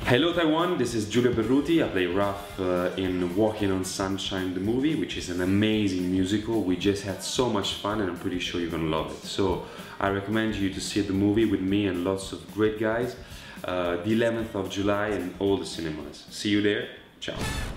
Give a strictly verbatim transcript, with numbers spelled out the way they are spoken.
Hello Taiwan, this is Giulio Berruti. I play Ralph uh, in Walking on Sunshine the movie, which is an amazing musical. We just had so much fun and I'm pretty sure you're gonna love it. So I recommend you to see the movie with me and lots of great guys uh, the eleventh of July in all the cinemas. See you there. Ciao.